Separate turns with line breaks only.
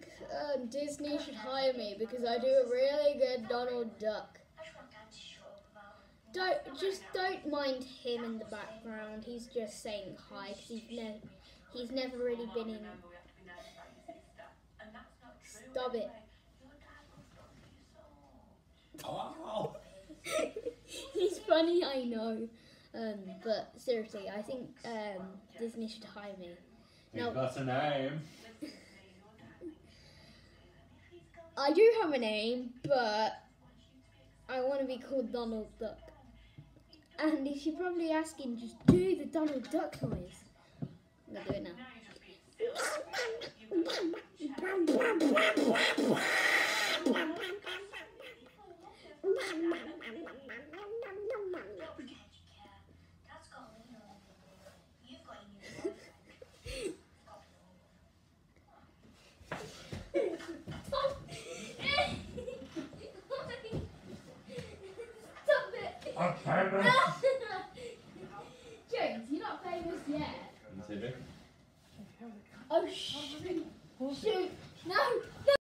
Disney should hire me because I do a really good Donald Duck. Don't mind him in the background. He's just saying hi because he's never really been in. Stop it.
Oh.
He's funny, I know. But seriously, I think Disney should hire me.
He's got a name.
I do have a name, but I want to be called Donald Duck. And if you're probably asking, just do the Donald Duck noise. I'm going to do it now.
I'm famous.
James, you're not famous yet.
On TV?
Oh, shoot. Shoot. No.